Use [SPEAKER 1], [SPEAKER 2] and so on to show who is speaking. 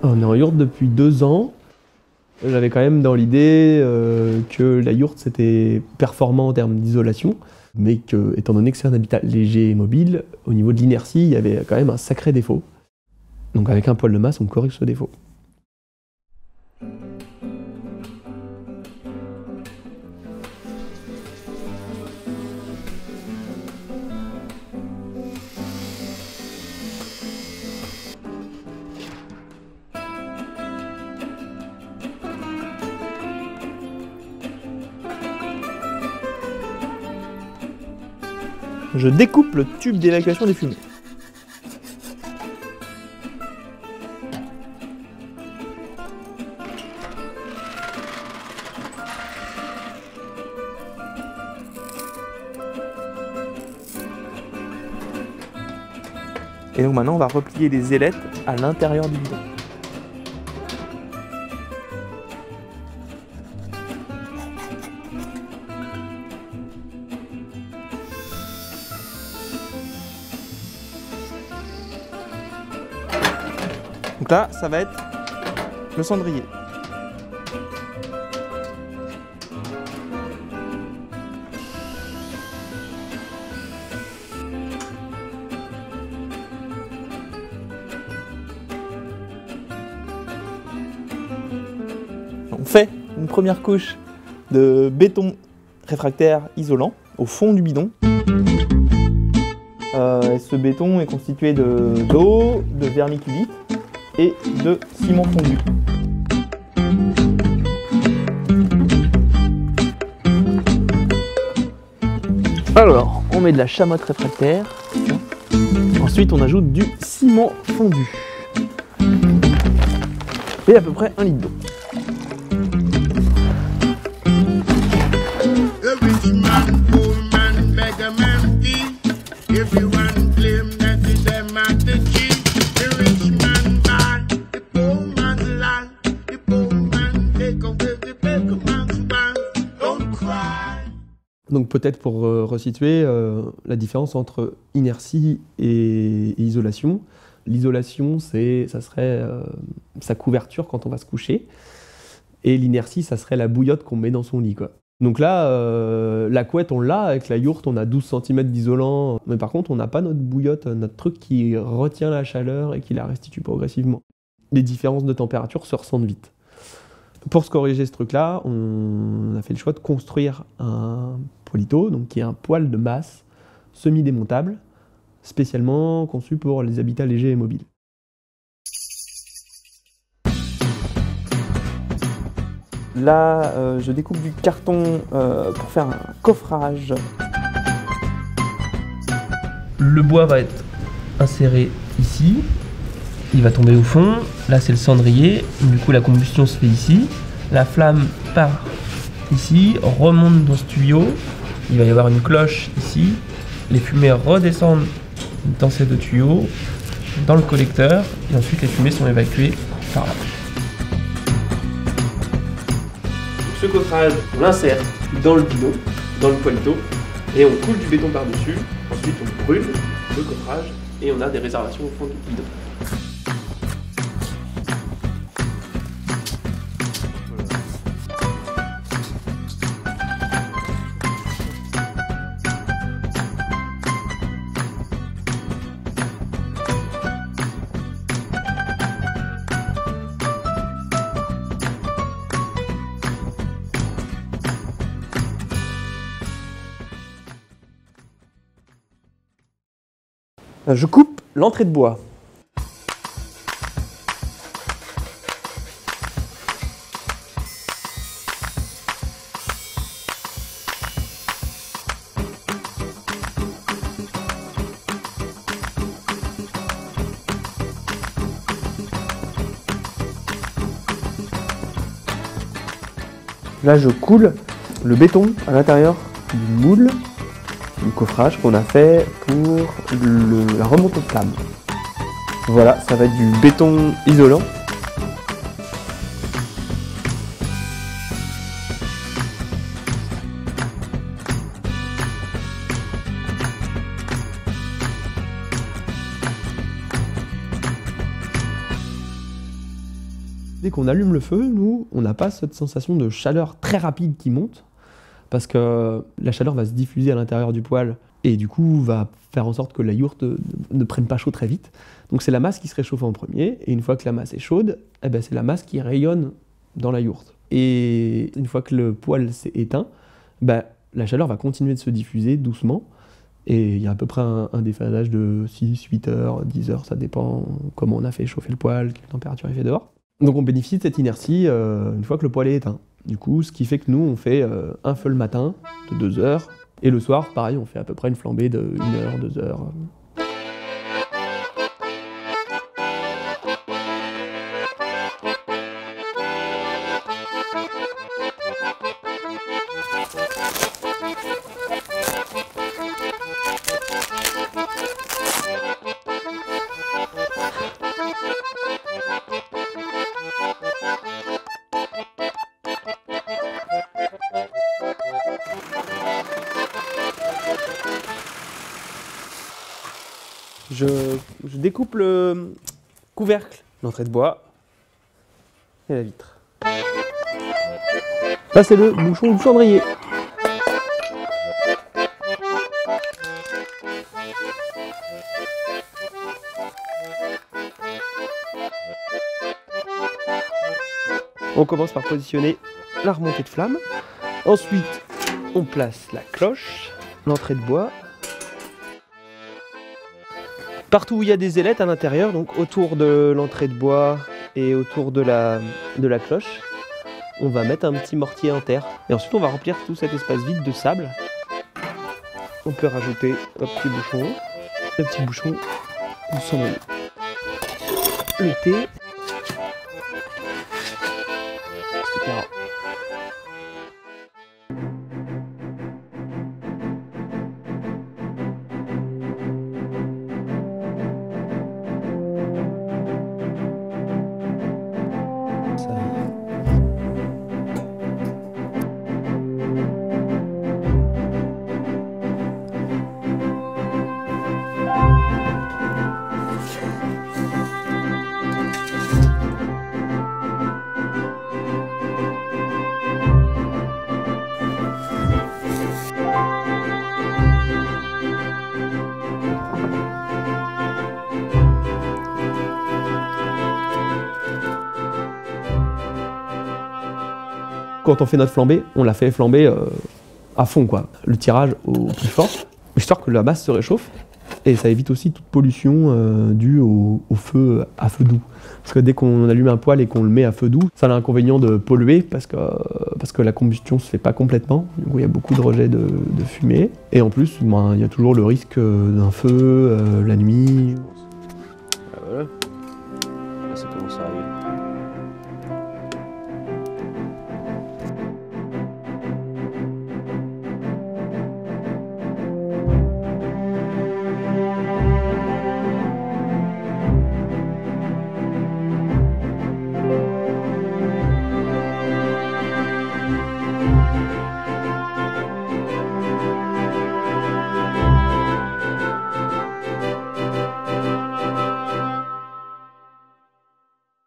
[SPEAKER 1] On est en yourte depuis 2 ans. J'avais quand même dans l'idée que la yourte c'était performant en termes d'isolation, mais que, étant donné que c'est un habitat léger et mobile, au niveau de l'inertie, il y avait quand même un sacré défaut. Donc avec un poêle de masse, on corrige ce défaut. Je découpe le tube d'évacuation des fumées. Et donc maintenant on va replier les ailettes à l'intérieur du bidon. Donc là, ça va être le cendrier. On fait une première couche de béton réfractaire isolant au fond du bidon. Ce béton est constitué d'eau, de vermiculite et de ciment fondu. Alors, on met de la chamotte réfractaire. Ensuite, on ajoute du ciment fondu. Et à peu près 1 litre d'eau. Donc peut-être pour resituer la différence entre inertie et isolation. L'isolation, ça serait sa couverture quand on va se coucher. Et l'inertie, ça serait la bouillotte qu'on met dans son lit, quoi. Donc là, la couette, on l'a. Avec la yourte, on a 12 cm d'isolant. Mais par contre, on n'a pas notre bouillotte, notre truc qui retient la chaleur et qui la restitue progressivement. Les différences de température se ressentent vite. Pour se corriger ce truc-là, on a fait le choix de construire un poilito, donc qui est un poêle de masse semi-démontable, spécialement conçu pour les habitats légers et mobiles. Là, je découpe du carton pour faire un coffrage.
[SPEAKER 2] Le bois va être inséré ici. Il va tomber au fond. Là, c'est le cendrier. Du coup, la combustion se fait ici. La flamme part ici, remonte dans ce tuyau. Il va y avoir une cloche ici. Les fumées redescendent dans ces 2 tuyaux, dans le collecteur. Et ensuite, les fumées sont évacuées par là. Ce coffrage, on l'insère dans le bidon, dans le poilito, et on coule du béton par-dessus. Ensuite, on brûle le coffrage et on a des réservations au fond du bidon.
[SPEAKER 1] Je coupe l'entrée de bois. Là, je coule le béton à l'intérieur du moule, du coffrage qu'on a fait pour la remontée de flamme. Voilà, ça va être du béton isolant. dès qu'on allume le feu, nous, on n'a pas cette sensation de chaleur très rapide qui monte, parce que la chaleur va se diffuser à l'intérieur du poêle, et du coup va faire en sorte que la yourte ne prenne pas chaud très vite. Donc c'est la masse qui se réchauffe en premier, et une fois que la masse est chaude, eh ben, c'est la masse qui rayonne dans la yourte. Et une fois que le poêle s'est éteint, ben, la chaleur va continuer de se diffuser doucement, et il y a à peu près un déphasage de 6, 8 heures, 10 heures, ça dépend comment on a fait chauffer le poêle, quelle température il fait dehors. Donc on bénéficie de cette inertie une fois que le poêle est éteint. Du coup, ce qui fait que nous, on fait un feu le matin de 2 heures, et le soir, pareil, on fait à peu près une flambée de 1 heure, 2 heures. Je découpe le couvercle, l'entrée de bois et la vitre. Là, c'est le bouchon du cendrier. On commence par positionner la remontée de flamme. Ensuite, on place la cloche, l'entrée de bois. Partout où il y a des ailettes à l'intérieur, donc autour de l'entrée de bois et autour de la cloche, on va mettre un petit mortier en terre. Et ensuite, on va remplir tout cet espace vide de sable. On peut rajouter un petit bouchon du cendrier. Le thé, etc. Quand on fait notre flambée, on la fait flamber à fond, quoi. Le tirage au plus fort, histoire que la masse se réchauffe. Et ça évite aussi toute pollution due au feu à feu doux. Parce que dès qu'on allume un poêle et qu'on le met à feu doux, ça a l'inconvénient de polluer parce que la combustion ne se fait pas complètement. Du coup, il y a beaucoup de rejets de fumée. Et en plus, il y a toujours le risque d'un feu la nuit.